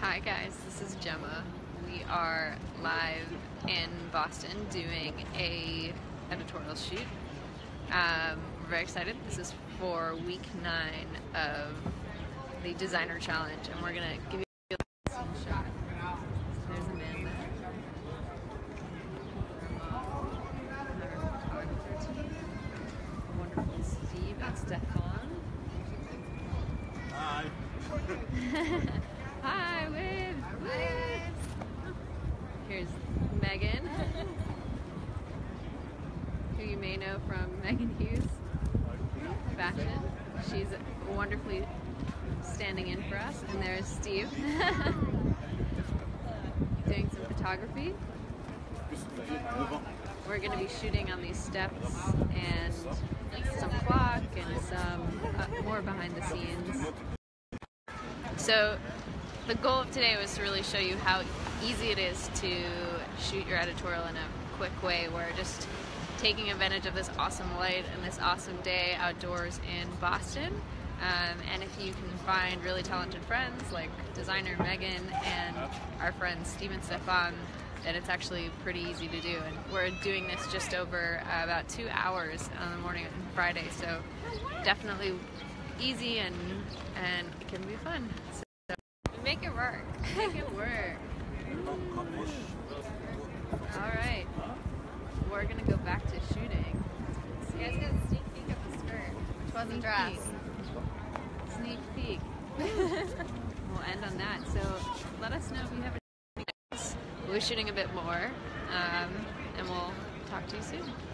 Hi guys, this is Gemma. We are live in Boston doing a editorial shoot. We're very excited. This is for week 9 of the designer challenge, and we're gonna give you a scene shot. There's Amanda, our photographer team, wonderful Steve and Stefan. Hi. Hi, wave! Here's Meghan, who you may know from Meghan Hughes fashion. She's wonderfully standing in for us. And there's Steve doing some photography. We're going to be shooting on these steps and some clock and some more behind the scenes. So the goal of today was to really show you how easy it is to shoot your editorial in a quick way. We're just taking advantage of this awesome light and this awesome day outdoors in Boston. And if you can find really talented friends like designer Meghan and our friends Steve and Stefan, then it's actually pretty easy to do. And we're doing this just over about 2 hours on the morning on Friday, so definitely easy and it can be fun. Make it work. Make it work. Alright. We're gonna go back to shooting. You guys got a sneak peek of the skirt, which wasn't dressed. Sneak peek. We'll end on that. So let us know if you have any ideas. We'll be shooting a bit more, and we'll talk to you soon.